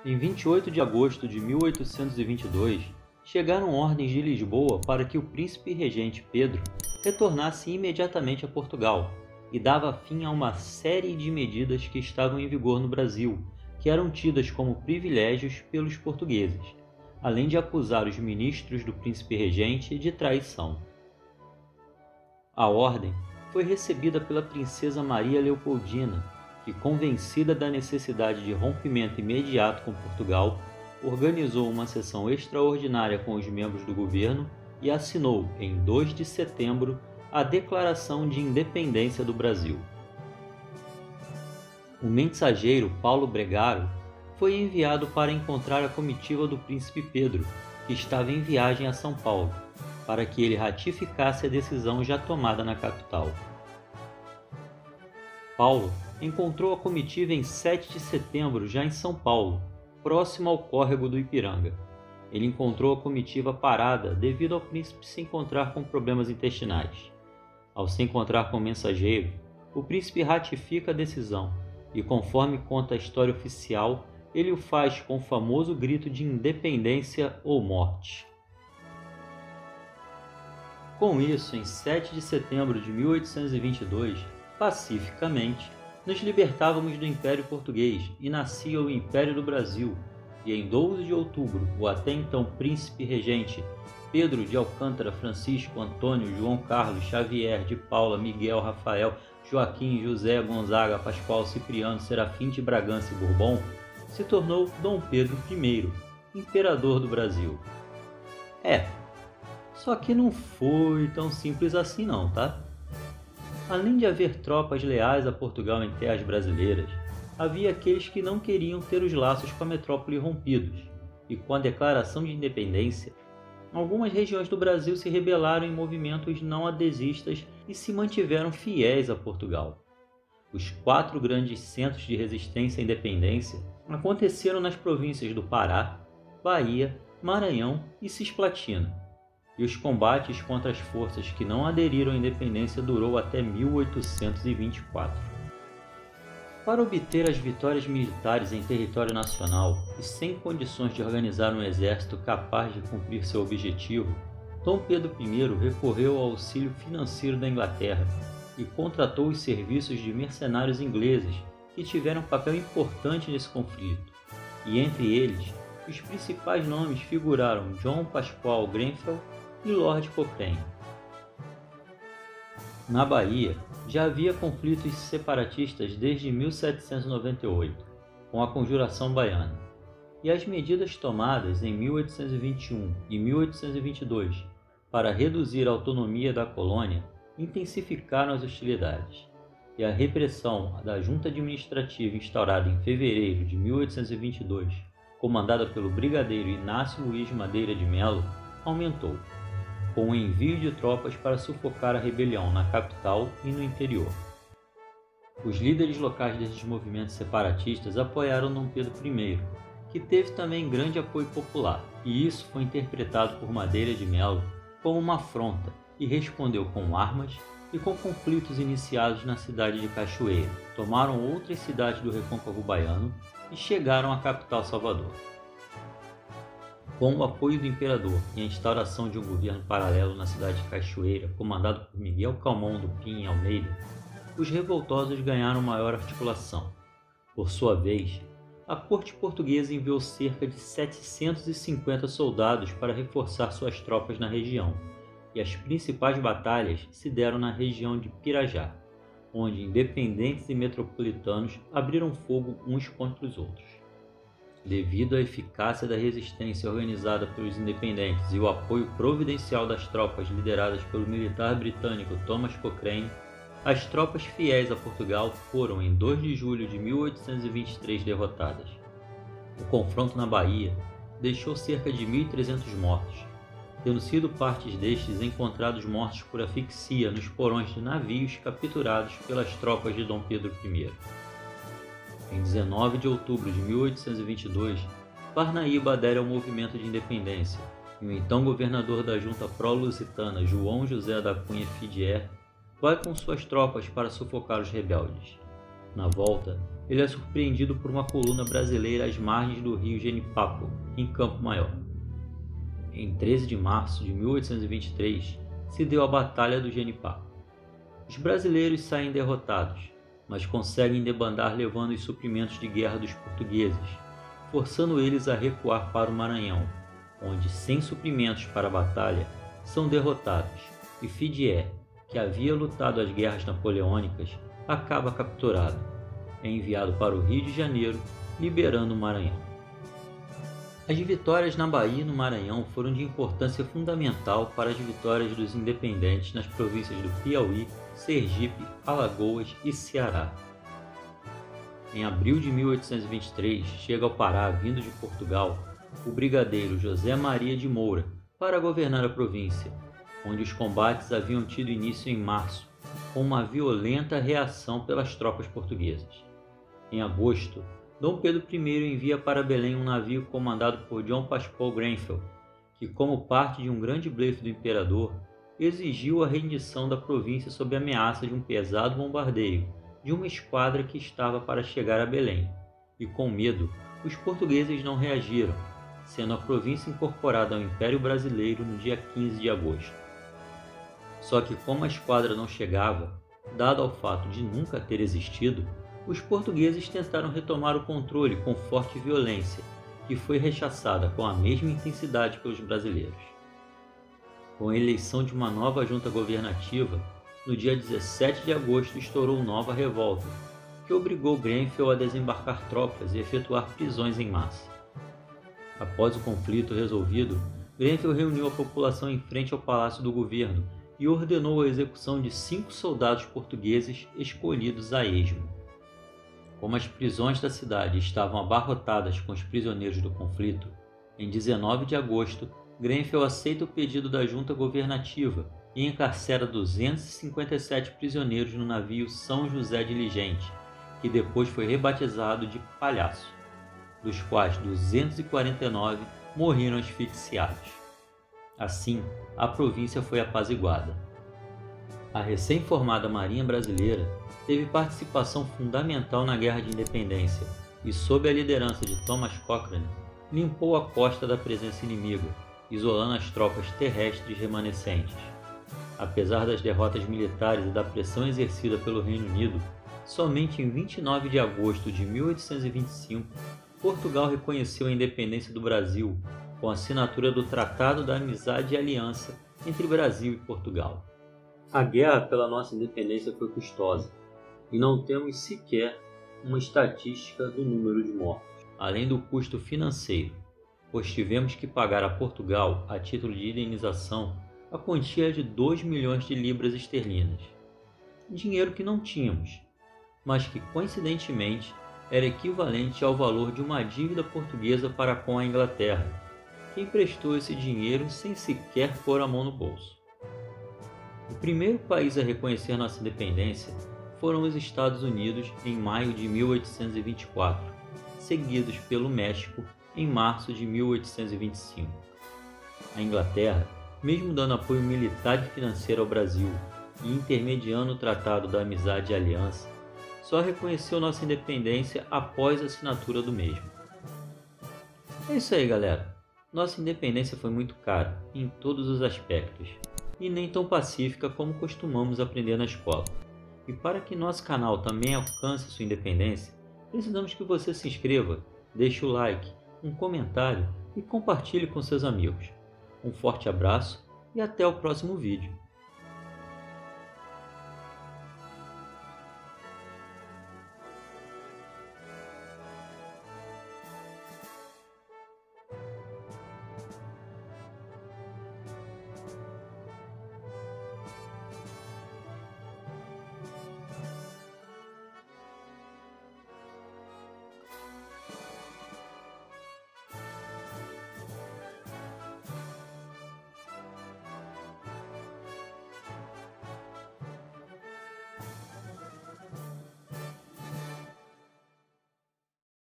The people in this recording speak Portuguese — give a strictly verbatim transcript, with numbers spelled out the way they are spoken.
Em vinte e oito de agosto de mil oitocentos e vinte e dois, chegaram ordens de Lisboa para que o príncipe regente Pedro retornasse imediatamente a Portugal e dava fim a uma série de medidas que estavam em vigor no Brasil, que eram tidas como privilégios pelos portugueses, além de acusar os ministros do príncipe regente de traição. A ordem foi recebida pela princesa Maria Leopoldina, que, convencida da necessidade de rompimento imediato com Portugal, organizou uma sessão extraordinária com os membros do governo e assinou, em dois de setembro, a Declaração de Independência do Brasil. O mensageiro Paulo Bregaro foi enviado para encontrar a comitiva do príncipe Pedro, que estava em viagem a São Paulo, para que ele ratificasse a decisão já tomada na capital. Paulo encontrou a comitiva em sete de setembro, já em São Paulo, próximo ao córrego do Ipiranga. Ele encontrou a comitiva parada devido ao príncipe se encontrar com problemas intestinais. Ao se encontrar com o mensageiro, o príncipe ratifica a decisão e, conforme conta a história oficial, ele o faz com o famoso grito de independência ou morte. Com isso, em sete de setembro de mil oitocentos e vinte e dois, pacificamente, nos libertávamos do Império Português e nascia o Império do Brasil, e em doze de outubro, o até então príncipe regente Pedro de Alcântara, Francisco, Antônio, João Carlos, Xavier, de Paula, Miguel, Rafael, Joaquim, José, Gonzaga, Pascoal, Cipriano, Serafim de Bragança e Bourbon, se tornou Dom Pedro I, imperador do Brasil. É, só que não foi tão simples assim não, tá? Além de haver tropas leais a Portugal em terras brasileiras, havia aqueles que não queriam ter os laços com a metrópole rompidos, e com a declaração de independência, algumas regiões do Brasil se rebelaram em movimentos não adesistas e se mantiveram fiéis a Portugal. Os quatro grandes centros de resistência à independência aconteceram nas províncias do Pará, Bahia, Maranhão e Cisplatina, e os combates contra as forças que não aderiram à independência durou até mil oitocentos e vinte e quatro. Para obter as vitórias militares em território nacional e sem condições de organizar um exército capaz de cumprir seu objetivo, Dom Pedro I recorreu ao auxílio financeiro da Inglaterra e contratou os serviços de mercenários ingleses que tiveram um papel importante nesse conflito, e entre eles, os principais nomes figuraram John Pascoal Grenfell e Lord Cochrane. Na Bahia, já havia conflitos separatistas desde mil setecentos e noventa e oito, com a Conjuração Baiana, e as medidas tomadas em mil oitocentos e vinte e um e mil oitocentos e vinte e dois para reduzir a autonomia da colônia intensificaram as hostilidades, e a repressão da junta administrativa instaurada em fevereiro de mil oitocentos e vinte e dois, comandada pelo brigadeiro Inácio Luiz Madeira de Melo, aumentou, com o envio de tropas para sufocar a rebelião na capital e no interior. Os líderes locais desses movimentos separatistas apoiaram Dom Pedro I, que teve também grande apoio popular, e isso foi interpretado por Madeira de Melo como uma afronta e respondeu com armas e com conflitos iniciados na cidade de Cachoeira. Tomaram outras cidades do Recôncavo Baiano e chegaram à capital Salvador. Com o apoio do imperador e a instauração de um governo paralelo na cidade de Cachoeira, comandado por Miguel Calmon do Pin Almeida, os revoltosos ganharam maior articulação. Por sua vez, a corte portuguesa enviou cerca de setecentos e cinquenta soldados para reforçar suas tropas na região, e as principais batalhas se deram na região de Pirajá, onde independentes e metropolitanos abriram fogo uns contra os outros. Devido à eficácia da resistência organizada pelos independentes e o apoio providencial das tropas lideradas pelo militar britânico Thomas Cochrane, as tropas fiéis a Portugal foram, em dois de julho de mil oitocentos e vinte e três, derrotadas. O confronto na Bahia deixou cerca de mil e trezentos mortos, tendo sido partes destes encontrados mortos por asfixia nos porões de navios capturados pelas tropas de Dom Pedro I. Em dezenove de outubro de mil oitocentos e vinte e dois, Parnaíba adere ao movimento de independência, e o então governador da junta pró-lusitana, João José da Cunha Fidier, vai com suas tropas para sufocar os rebeldes. Na volta, ele é surpreendido por uma coluna brasileira às margens do rio Genipapo, em Campo Maior. Em treze de março de mil oitocentos e vinte e três, se deu a Batalha do Genipapo. Os brasileiros saem derrotados, mas conseguem debandar levando os suprimentos de guerra dos portugueses, forçando eles a recuar para o Maranhão, onde, sem suprimentos para a batalha, são derrotados, e Fidié, que havia lutado as guerras napoleônicas, acaba capturado. É enviado para o Rio de Janeiro, liberando o Maranhão. As vitórias na Bahia e no Maranhão foram de importância fundamental para as vitórias dos independentes nas províncias do Piauí, Sergipe, Alagoas e Ceará. Em abril de mil oitocentos e vinte e três, chega ao Pará, vindo de Portugal, o brigadeiro José Maria de Moura para governar a província, onde os combates haviam tido início em março, com uma violenta reação pelas tropas portuguesas. Em agosto, Dom Pedro I envia para Belém um navio comandado por John Pascoal Grenfell, que, como parte de um grande blefe do imperador, exigiu a rendição da província sob a ameaça de um pesado bombardeio de uma esquadra que estava para chegar a Belém, e com medo, os portugueses não reagiram, sendo a província incorporada ao Império Brasileiro no dia quinze de agosto. Só que como a esquadra não chegava, dado ao fato de nunca ter existido, os portugueses tentaram retomar o controle com forte violência, que foi rechaçada com a mesma intensidade pelos brasileiros. Com a eleição de uma nova junta governativa, no dia dezessete de agosto estourou nova revolta, que obrigou Grenfell a desembarcar tropas e efetuar prisões em massa. Após o conflito resolvido, Grenfell reuniu a população em frente ao Palácio do Governo e ordenou a execução de cinco soldados portugueses escolhidos a esmo. Como as prisões da cidade estavam abarrotadas com os prisioneiros do conflito, em dezenove de agosto, Grenfell aceita o pedido da junta governativa e encarcera duzentos e cinquenta e sete prisioneiros no navio São José Diligente, que depois foi rebatizado de Palhaço, dos quais duzentos e quarenta e nove morreram asfixiados. Assim, a província foi apaziguada. A recém-formada Marinha Brasileira teve participação fundamental na Guerra de Independência e, sob a liderança de Thomas Cochrane, limpou a costa da presença inimiga, isolando as tropas terrestres remanescentes. Apesar das derrotas militares e da pressão exercida pelo Reino Unido, somente em vinte e nove de agosto de mil oitocentos e vinte e cinco, Portugal reconheceu a independência do Brasil com a assinatura do Tratado da Amizade e Aliança entre Brasil e Portugal. A guerra pela nossa independência foi custosa, e não temos sequer uma estatística do número de mortos, além do custo financeiro, pois tivemos que pagar a Portugal, a título de indenização, a quantia de dois milhões de libras esterlinas, dinheiro que não tínhamos, mas que coincidentemente era equivalente ao valor de uma dívida portuguesa para com a Inglaterra, que emprestou esse dinheiro sem sequer pôr a mão no bolso. O primeiro país a reconhecer nossa independência foram os Estados Unidos em maio de mil oitocentos e vinte e quatro, seguidos pelo México em março de mil oitocentos e vinte e cinco. A Inglaterra, mesmo dando apoio militar e financeiro ao Brasil e intermediando o Tratado da Amizade e Aliança, só reconheceu nossa independência após a assinatura do mesmo. É isso aí, galera. Nossa independência foi muito cara, em todos os aspectos, e nem tão pacífica como costumamos aprender na escola. E para que nosso canal também alcance sua independência, precisamos que você se inscreva, deixe o like, um comentário e compartilhe com seus amigos. Um forte abraço e até o próximo vídeo.